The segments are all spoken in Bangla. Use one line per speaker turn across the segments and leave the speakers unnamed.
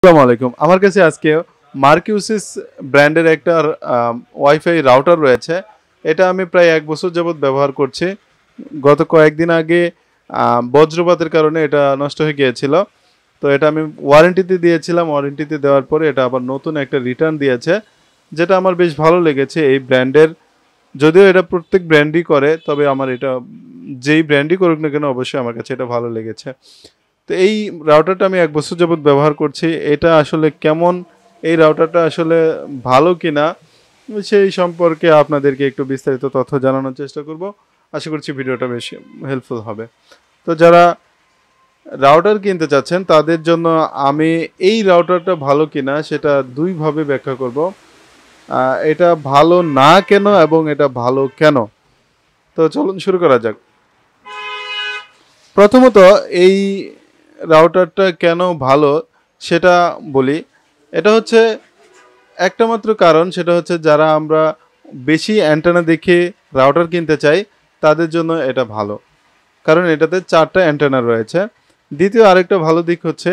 আসসালামু আলাইকুম। আমার কাছে আজকে মার্কিউসিস ব্র্যান্ডের একটা ওয়াইফাই রাউটার রয়েছে। এটা আমি প্রায় ১ বছর যাবৎ ব্যবহার করছি। গত কয়েকদিন আগে বজ্রপাতের কারণে এটা নষ্ট হয়ে গিয়েছিল। তো এটা আমি ওয়ারেন্টিতে দিয়েছিলাম। ওয়ারেন্টিতে দেওয়ার পরে এটা আবার নতুন একটা রিটার্ন দিয়েছে। যেটা আমার বেশ ভালো লেগেছে এই ব্র্যান্ডের। যদিও এটা প্রত্যেক ব্র্যান্ডই করে, তবে আমার এটা যেই ব্র্যান্ডই করুক না কেন অবশ্যই আমার কাছে এটা ভালো লেগেছে। তো এই রাউটারটা আমি ১ বছর যাবৎ ব্যবহার করছি। এটা আসলে কেমন, এই রাউটারটা আসলে ভালো কিনা সেই সম্পর্কে আপনাদেরকে একটু বিস্তারিত তথ্য জানানোর চেষ্টা করব। আশা করছি ভিডিওটা বেশ হেল্পফুল হবে। তো যারা রাউটার কিনতে চাচ্ছেন তাদের জন্য আমি এই রাউটারটা ভালো কিনা সেটা ২ ভাবে ব্যাখ্যা করব। এটা ভালো না কেন এবং এটা ভালো কেন? তো চলুন শুরু করা যাক। প্রথমত এই রাউটারটা কেন ভালো সেটা বলি। এটা হচ্ছে একটা মাত্র কারণ, সেটা হচ্ছে যারা আমরা বেশি অ্যান্টেনা দেখে রাউটার কিনতে চাই তাদের জন্য এটা ভালো, কারণ এটাতে 4টা অ্যান্টেনা রয়েছে। দ্বিতীয় আরেকটা ভালো দিক হচ্ছে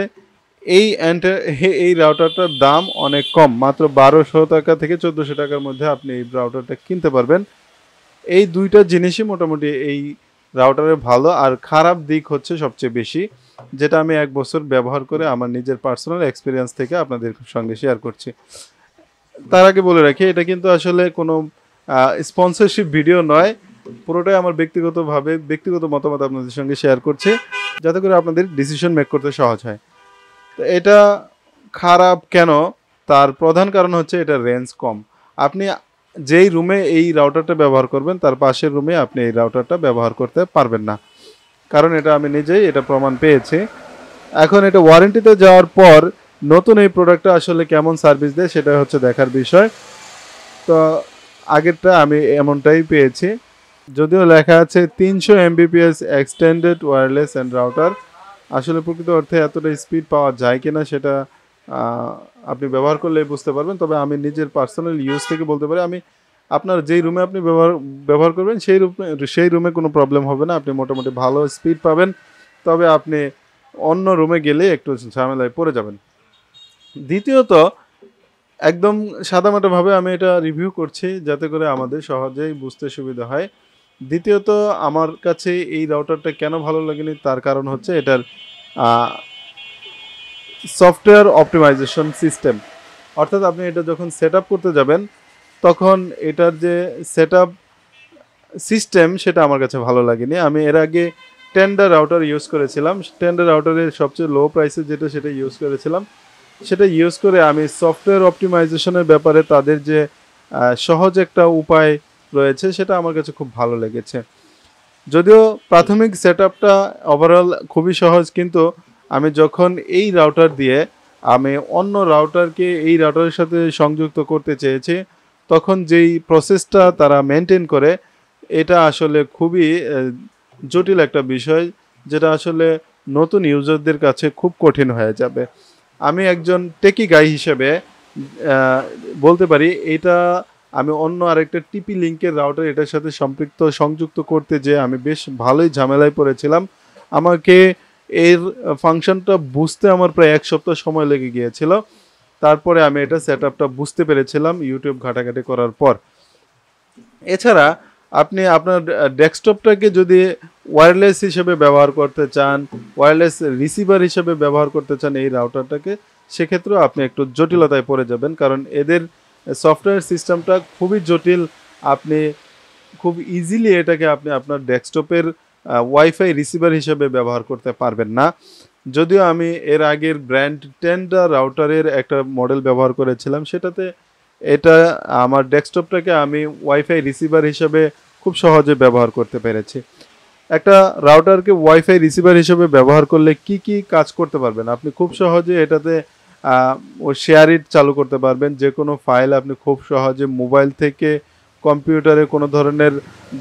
এই রাউটারটার দাম অনেক কম, মাত্র ১২০০ টাকা থেকে ১৪০০ টাকার মধ্যে আপনি এই রাউটারটা কিনতে পারবেন। এই দুইটা জিনিসই মোটামুটি এই রাউটারের ভালো, আর খারাপ দিক হচ্ছে সবচেয়ে বেশি, যেটা আমি ১ বছর ব্যবহার করে আমার নিজের পার্সোনাল এক্সপিরিয়েন্স থেকে আপনাদের সঙ্গে শেয়ার করছি। তার আগে বলে রাখি, এটা কিন্তু আসলে কোনো স্পন্সরশিপ ভিডিও নয়, পুরোটাই আমার ব্যক্তিগত মতামত আপনাদের সঙ্গে শেয়ার করছি, যাতে করে আপনাদের ডিসিশন মেক করতে সহজ হয়। তো এটা খারাপ কেন, তার প্রধান কারণ হচ্ছে এটা রেঞ্জ কম। আপনি যেই রুমে এই রাউটারটা ব্যবহার করবেন তার পাশের রুমে আপনি এই রাউটারটা ব্যবহার করতে পারবেন না, কারণ এটা আমি নিজেই এটা প্রমাণ পেয়েছি। এখন এটা ওয়ারেন্টিতে যাওয়ার পর নতুন এই প্রোডাক্টটা আসলে কেমন সার্ভিস দেয় সেটা হচ্ছে দেখার বিষয়। তো আগেরটা আমি এমনটাই পেয়েছি, যদিও লেখা আছে ৩০০ Mbps extended wireless and router. আসলে প্রকৃত অর্থে এতটা স্পিড পাওয়া যায় কিনা সেটা আপনি ব্যবহার করলেই বুঝতে পারবেন। তবে আমি নিজের পার্সোনাল ইউজ থেকে বলতে পারি, আমি আপনার যেই রুমে আপনি ব্যবহার করবেন সেই রুমে কোনো প্রবলেম হবে না, আপনি মোটামুটি ভালো স্পিড পাবেন। তবে আপনি অন্য রুমে গেলে একটু ঝামেলায় পড়ে যাবেন। দ্বিতীয়ত, একদম সাদামাটাভাবে আমি এটা রিভিউ করছি যাতে করে আমাদের সহজেই বুঝতে সুবিধা হয়। দ্বিতীয়ত, আমার কাছে এই রাউটারটা কেন ভালো লাগেনি তার কারণ হচ্ছে এটার সফটওয়্যার অপটিমাইজেশন সিস্টেম। অর্থাৎ আপনি এটা যখন সেট করতে যাবেন তখন এটার যে সেট সিস্টেম সেটা আমার কাছে ভালো লাগেনি। আমি এর আগে টেন্ডার রাউটার ইউজ করেছিলাম। টেন্ডার রাউটারের সবচেয়ে লো প্রাইসে সেটা ইউজ করেছিলাম। সেটা ইউজ করে আমি সফটওয়্যার অপটিমাইজেশনের ব্যাপারে তাদের যে সহজ একটা উপায় রয়েছে সেটা আমার কাছে খুব ভালো লেগেছে। যদিও প্রাথমিক সেটআপটা ওভারঅল খুবই সহজ, কিন্তু আমি যখন এই রাউটার দিয়ে আমি অন্য রাউটারকে এই রাউটারের সাথে সংযুক্ত করতে চেয়েছি, তখন যেই প্রসেসটা তারা মেনটেন করে এটা আসলে খুবই জটিল একটা বিষয়, যেটা আসলে নতুন ইউজারদের কাছে খুব কঠিন হয়ে যাবে। আমি একজন টেকি গাই হিসেবে বলতে পারি, এটা আমি অন্য আরেকটা টিপি লিঙ্কের রাউটার এটার সাথে সংযুক্ত করতে যে আমি বেশ ভালোই ঝামেলায় পড়েছিলাম। আমাকে এর ফাংশনটা বুঝতে আমার প্রায় ১ সপ্তাহ সময় লেগে গিয়েছিল। তারপরে আমি এটা সেটআপটা বুঝতে পেরেছিলাম ইউটিউব ঘাটাঘাটি করার পর। এছাড়া আপনি আপনার ডেস্কটপটাকে যদি ওয়্যারলেস হিসেবে ব্যবহার করতে চান, ওয়্যারলেস রিসিভার হিসেবে ব্যবহার করতে চান এই রাউটারটাকে, সেক্ষেত্রেও আপনি একটু জটিলতায় পড়ে যাবেন, কারণ এদের সফটওয়্যার সিস্টেমটা খুবই জটিল। আপনি খুব ইজিলি এটাকে আপনি আপনার ডেস্কটপের ওয়াইফাই রিসিভার হিসেবে ব্যবহার করতে পারবেন না। যদিও আমি এর আগের ব্র্যান্ড টেন্ডার রাউটারের একটা মডেল ব্যবহার করেছিলাম, সেটাতে এটা আমার ডেস্কটপটাকে আমি ওয়াইফাই রিসিভার হিসেবে খুব সহজে ব্যবহার করতে পেরেছি। একটা রাউটারকে ওয়াইফাই রিসিভার হিসেবে ব্যবহার করলে কি কি কাজ করতে পারবেন, আপনি খুব সহজে এটাতে শেয়ার ইট চালু করতে পারবেন। যে কোনো ফাইল আপনি খুব সহজে মোবাইল থেকে কম্পিউটারে কোনো ধরনের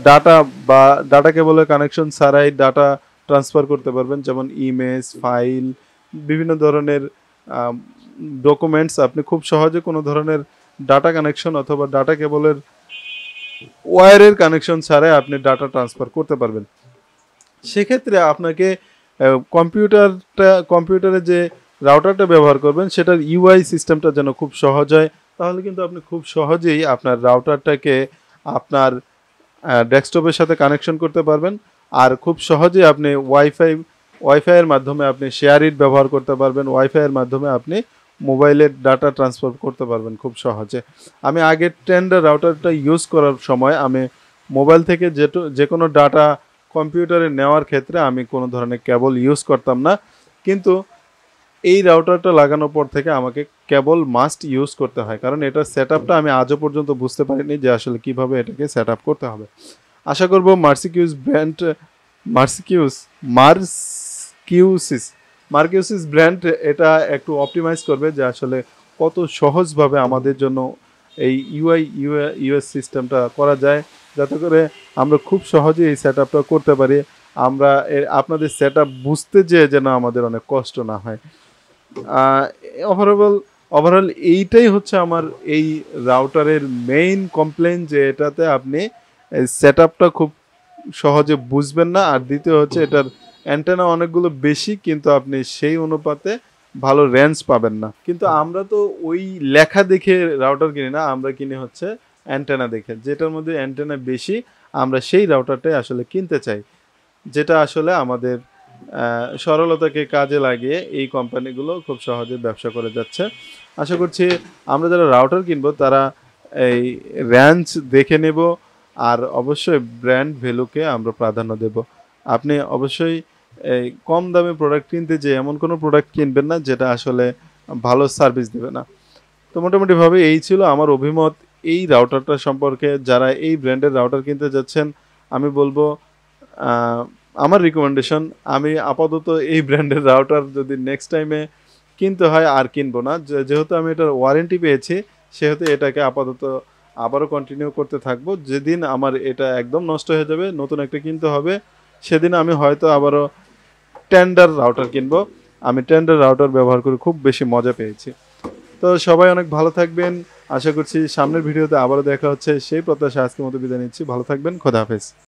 ডাটা কেবলের কানেকশন ছাড়াই ডাটা ট্রান্সফার করতে পারবেন, যেমন ইমেজ, ফাইল, বিভিন্ন ধরনের ডকুমেন্টস আপনি খুব সহজে কোনো ধরনের ডাটা কানেকশন অথবা ডাটা কেবলের ওয়্যারের কানেকশন ছাড়াই আপনি ডাটা ট্রান্সফার করতে পারবেন। সেক্ষেত্রে আপনাকে কম্পিউটারে যে রাউটারটা ব্যবহার করবেন সেটার ইউআই সিস্টেমটা যেন খুব সহজ হয়, তাহলে কিন্তু আপনি খুব সহজেই আপনার রাউটারটাকে আপনার ডেস্কটপের সাথে কানেকশন করতে পারবেন। আর খুব সহজেই আপনি ওয়াইফাইয়ের মাধ্যমে আপনি শেয়ার ইট ব্যবহার করতে পারবেন, ওয়াইফাইয়ের মাধ্যমে আপনি মোবাইলের ডাটা ট্রান্সফার করতে পারবেন খুব সহজে। আমি আগে টেন্ডার রাউটারটা ইউজ করার সময় আমি মোবাইল থেকে যে কোনো ডাটা কম্পিউটারে নেওয়ার ক্ষেত্রে আমি কোনো ধরনের কেবল ইউজ করতাম না, কিন্তু এই রাউটারটা লাগানোর পর থেকে আমাকে কেবল মাস্ট ইউজ করতে হয়, কারণ এটার সেট আপটা আমি আজও পর্যন্ত বুঝতে পারিনি যে আসলে কিভাবে এটাকে সেট আপ করতে হবে। আশা করব মার্কিউসিস ব্র্যান্ড এটা একটু অপটিমাইজ করবে যে আসলে কত সহজভাবে আমাদের জন্য এই ইউএস সিস্টেমটা করা যায়, যাতে করে আমরা খুব সহজে এই সেট আপটা করতে পারি। আমরা আপনাদের সেট আপ বুঝতে যেন আমাদের অনেক কষ্ট না হয়। ওভারঅল এইটাই হচ্ছে আমার এই রাউটারের মেইন কমপ্লেন, যে এটাতে আপনি সেট আপটা খুব সহজে বুঝবেন না। আর দ্বিতীয় হচ্ছে এটার অ্যান্টেনা অনেকগুলো বেশি, কিন্তু আপনি সেই অনুপাতে ভালো রেঞ্জ পাবেন না। কিন্তু আমরা তো ওই লেখা দেখে রাউটার কিনি না, আমরা কিনি হচ্ছে অ্যান্টেনা দেখে, যেটার মধ্যে অ্যান্টেনা বেশি আমরা সেই রাউটারটাই আসলে কিনতে চাই, যেটা আসলে আমাদের সরলতাকে কাজে লাগিয়ে এই কোম্পানিগুলো খুব সহজে ব্যবসা করে যাচ্ছে। আশা করছি আমরা যারা রাউটার কিনবো তারা এই রেঞ্জ দেখে নেব, আর অবশ্যই ব্র্যান্ড ভ্যালুকে আমরা প্রাধান্য দেব। আপনি অবশ্যই এই কম দামে প্রোডাক্ট কিনতে যে এমন কোনো প্রোডাক্ট কিনবেন না যেটা আসলে ভালো সার্ভিস দেবে না। তো মোটামুটিভাবে এই ছিল আমার অভিমত এই রাউটারটা সম্পর্কে। যারা এই ব্র্যান্ডের রাউটার কিনতে যাচ্ছেন, আমি বলবো আমার রিকমেন্ডেশন, আমি আপাতত এই ব্র্যান্ডের রাউটার যদি নেক্সট টাইমে কিনতে হয় আর কিনবো না। যেহেতু আমি এটার ওয়ারেন্টি পেয়েছি, সেহেতু এটাকে আপাতত আবারও কন্টিনিউ করতে থাকবো। যেদিন আমার এটা একদম নষ্ট হয়ে যাবে, নতুন একটা কিনতে হবে, সেদিন আমি হয়তো আবারও টেন্ডার রাউটার কিনবো। আমি টেন্ডার রাউটার ব্যবহার করে খুব বেশি মজা পেয়েছি। তো সবাই অনেক ভালো থাকবেন, আশা করছি সামনের ভিডিওতে আবারও দেখা হচ্ছে। সেই প্রত্যাশা আজকের মতো বিদায় নিচ্ছি। ভালো থাকবেন, খোদা হাফেজ।